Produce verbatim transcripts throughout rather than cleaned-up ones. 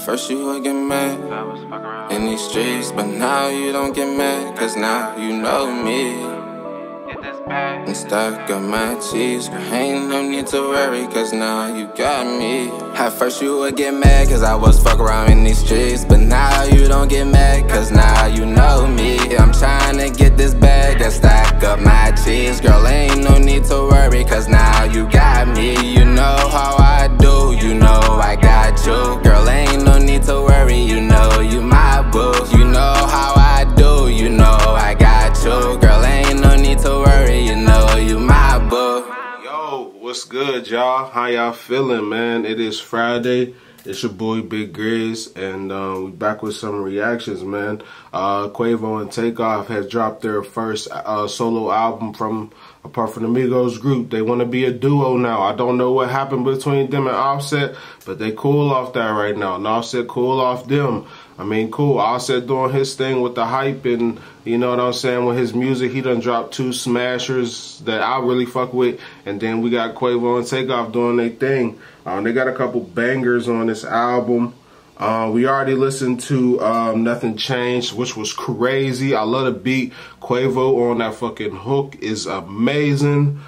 first you would get mad in these streets, but now you don't get mad, cause now you know me. And stack up my cheese, ain't no need to worry, cause now you got me. At first you would get mad, cause I was fuck around in these streets, but now you don't get mad, cause now you know me. I'm trying to get this bag and stack up my cheese. Girl, ain't no need to worry, cause now you got me. You know how I do, you know I got you. Girl, ain't no need to worry, you know you my boo. You know how I do, you know I got you. Girl, ain't no need to worry, you know you my boo. Yo, what's good, y'all? How y'all feeling, man? It is Friday. It's your boy Big Grizz, and uh, we back with some reactions, man. Uh, Quavo and Takeoff has dropped their first uh, solo album from apart from the Migos group. They want to be a duo now. I don't know what happened between them and Offset, but they cool off that right now. And Offset cool off them. I mean, cool. Offset doing his thing with the hype and, you know what I'm saying, with his music. He done dropped two smashers that I really fuck with. And then we got Quavo and Takeoff doing their thing. Um, they got a couple bangers on this album. Uh, we already listened to um, Nothing Changed, which was crazy. I love the beat. Quavo on that fucking hook is amazing.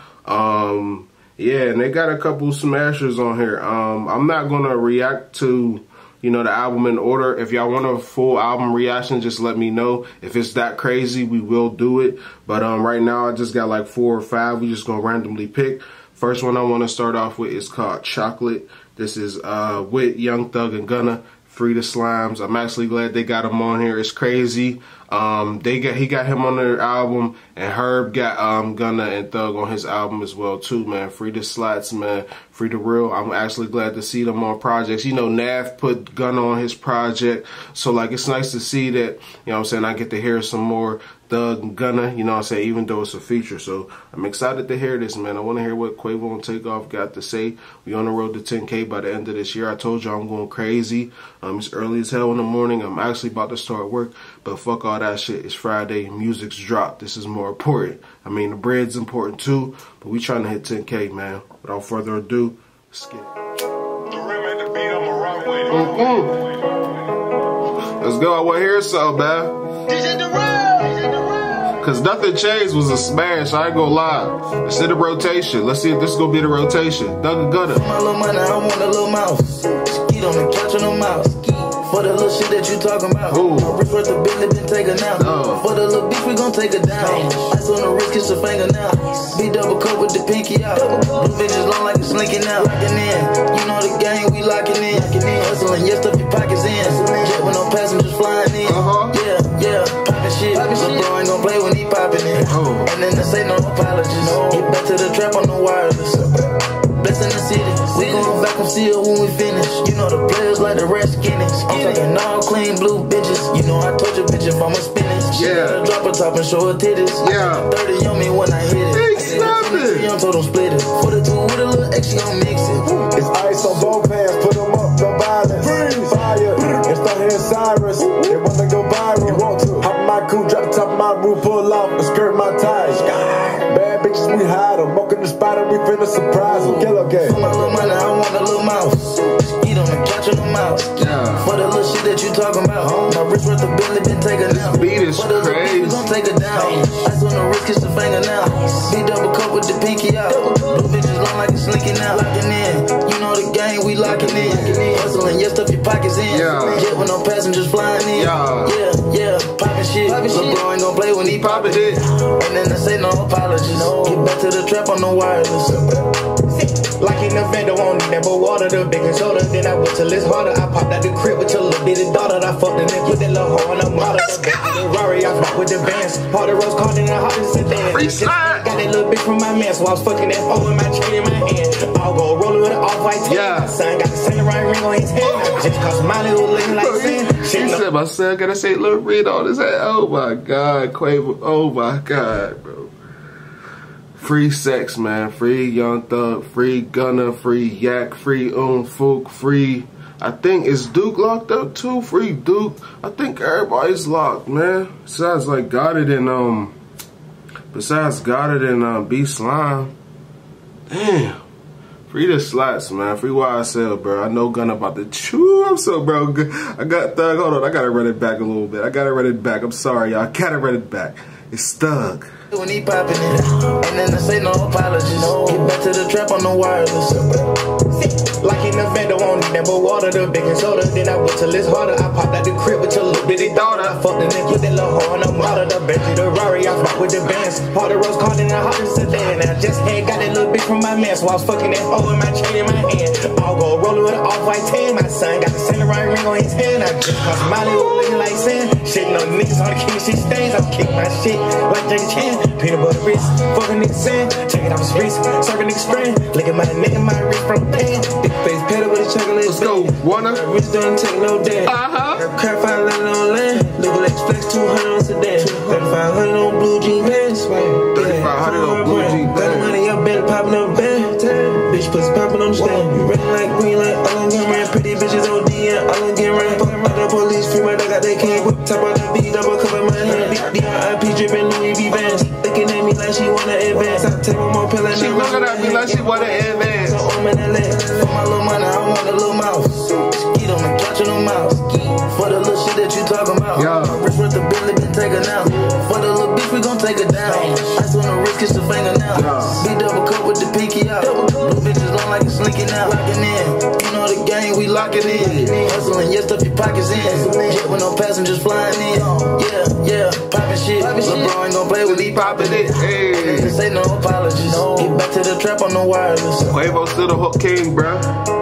Um, yeah, and they got a couple smashers on here. Um, I'm not going to react to, you know, the album in order. If y'all want a full album reaction, just let me know. If it's that crazy, we will do it. But um, right now, I just got like four or five. We just going to randomly pick. First one I want to start off with is called Chocolate. This is uh, with Young Thug and Gunna. Free the Slimes. I'm actually glad they got him on here. It's crazy. Um, they got he got him on their album, and Herb got um, Gunna and Thug on his album as well too, man. Free the Slats, man. Free the Real. I'm actually glad to see them on projects. You know, Nav put Gunna on his project, so like it's nice to see that. You know what I'm saying? I get to hear some more Thug and Gunna, you know what I'm saying, even though it's a feature. So I'm excited to hear this, man. I want to hear what Quavo and Takeoff got to say. We on the road to ten K by the end of this year. I told you I'm going crazy. Um, it's early as hell in the morning. I'm actually about to start work, but fuck all that shit. It's Friday. Music's dropped. This is more important. I mean, the bread's important too, but we trying to hit ten K, man. Without further ado, let's get it. Mm-hmm. Let's go. I want to hear something, man. Cause Nothing Changed was a smash, I ain't gonna lie. It's in the rotation. Let's see if this is gonna be the rotation. Thug and Gunna. My little money, I want a little mouse. Skeet on the couch on the mouse. For the little shit that you talking about. Ooh. My wrist worth the bill, then take her now. Oh. For the little bitch, we gon' take her down. Ice on the wrist, kiss her finger now. Be double coat with the pinky out. Blue bitches long like it's slinking out. Locking in, you know the game, we locking in. Hustling, yeah, stuff your pockets in. Jet with no passengers flying in. Uh-huh. Yeah, yeah, poppin' shit. Lil' bro ain't gon' play when he poppin' in. Oh. And then they say no apologies. No. Get back to the trap on the wireless. Blessing the city. We gon' back and seal when we finish. You know the players like the rest skinny. I'm talking all clean blue bitches. You know I told you bitch if I'm a spinach. Yeah. Drop her top and show her titties. Yeah. thirty on me when I hit it. Hey, snap it. I'm told them split it. For the two with a little X, you gon' mix it. It's ice on both hands. Put them up, no violence. Freeze. Fire. And start hearing Cyrus. They wanna go viral. You want to. Hop in my coupe, drop the top of my roof, pull off and skirt my ties. Bad bitches, we hide them. Walk in the spot and we finna surprise them. Kill okay. For my little money, I want a little mouse. Skeet on the couch on the mouse. Yeah. For the little shit that you talking about. My wrist worth the bill, then take her now. Beat is for the crazy. We gon' take her down. Ice on the wrist, kiss the finger now. Be double cup with the pinky out. Blue bitches long like it's slinking out. Locking in, you know the game, we locking in. Hustling, yeah, stuff your pockets in. Yeah. Jet with no passengers flying in. Yeah, yeah, yeah. Poppin' shit. Lil' bro ain't gon' play when he poppin' it. And then they say no apologies. Get back to the trap on the wireless. Like in the vendor, won't need never water, the baking soda. Then I went till it's harder. I popped out the crib with your little bitty daughter. I fucked the nigga with that little hoe on the model. The Rari, I fuck with the bands. Part of rose card and the hot as a dance. Got that little bitch from my man, so I was fucking that phone with my chain in my hand. I'll go rolling with an off-white tail. Yeah. My son got the samurai ring on his head. Just cause my little looking like sin. He said my son got a Saint Laurent ring on his head. Oh my God, Quavo. Oh my God, bro. Free sex, man. Free Young Thug. Free Gunna. Free Yak. Free Um Fook. Free. I think is Duke locked up too. Free Duke. I think everybody's locked, man. Besides like Goddard and um. Besides Goddard and um B Slime. Damn. Free the slots, man. Free Y S L, bro. I know Gunna about to chew. I'm so bro. I got Thug. Hold on. I gotta run it back a little bit. I gotta run it back. I'm sorry, y'all. I gotta run it back. It's Thug. When he popping it, and then I say no apologies. Get back to the trap on the wireless. Like in the van, don't want nothing but water, the baking soda. Then I went till it's harder. I popped out the crib with your little bitty daughter. I fucked the nigga with that little hoe on the model. The Bentley, the Rari, I rock with the bands. Part of Rose called in the hottest sedan. I just had got that little bitch from my man, so I was fucking that hoe with my chain in my hand. I'll go rolling with an off-white tan. My son got the Saint Laurent ring on his hand. I just crossed Molly looking like sand. Shitting on niggas on the king shit stains. I'm kicking my shit like Jackie Chan. Peanut butter wrist, fucking nigga sand. Check it off his wrist, serving nigga spraying. Look at my neck and my wrist from pan. Big face pedal with a chocolate. Let's go, Warner. Wrist don't take no damn. Uh-huh. Crap five hundred on land. Look like flex two hundred on sedan. thirty-five hundred on blue jean pants. thirty-five hundred on blue jean pants. Got money up, been popping up band. Bitch pussy popping on the stand. Red like green like all on get ran. Pretty bitches O D and all on get ran. Fuck about the police, free my dog got they can't whip. Top of the beat, double cover my hand. D R I P dripping Louis V Vans. Looking at me like she wanna advance. I take one more pill and She looking at me like she wanna advance. So I'm in L A. For my little money, I want a little mouse. Skeet on the couch on the mouse. For the little shit that you talking about. Yeah. Rich worth the bill, been taken out. For the little bitch, we gon' take her down. Ice on the wrist, kiss the finger now. Yeah. Big double cup with the pinky out. Blue bitches don't like it slinking out. Locking in. You know the game, we lock it in. Hustling, yeah, stuff your pockets in. Jet with no passengers flying in. Yeah, yeah, poppin' shit. LeBron ain't gon' play with he poppin' it. Hey. Say no apologies. Get back to the trap on the wireless. Quavo still the hook king, bro.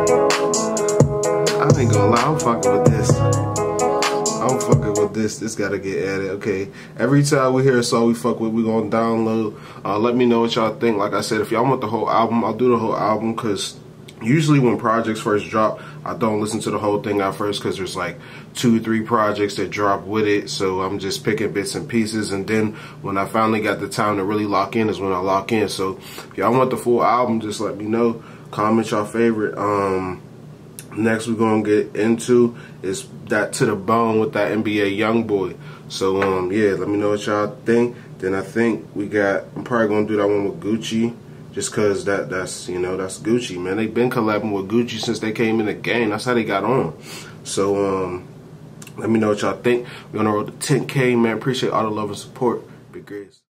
I ain't gonna lie, I'm fucking with this. I'm fucking with this. This gotta get added. Okay. Every time we hear a song we fuck with, we gonna download. Uh, let me know what y'all think. Like I said, if y'all want the whole album, I'll do the whole album, because usually when projects first drop, I don't listen to the whole thing at first, because there's like two, three projects that drop with it. So I'm just picking bits and pieces. And then when I finally got the time to really lock in is when I lock in. So if y'all want the full album, just let me know. Comment your favorite. Um, next we're going to get into is that To The Bone with that N B A Youngboy. So um, yeah, let me know what y'all think. Then I think we got, I'm probably going to do that one with Gucci. Just cause that that's you know that's Gucci, man. They've been collabing with Gucci since they came in the game. That's how they got on. So um, let me know what y'all think. We're on the road to ten K, man. Appreciate all the love and support. Big Grizz.